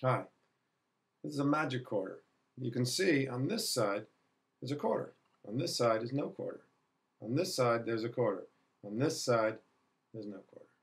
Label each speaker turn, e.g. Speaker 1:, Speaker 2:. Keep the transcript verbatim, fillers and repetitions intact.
Speaker 1: Hi, this is a magic quarter. You can see on this side there's a quarter. On this side is no quarter. On this side there's a quarter. On this side there's no quarter.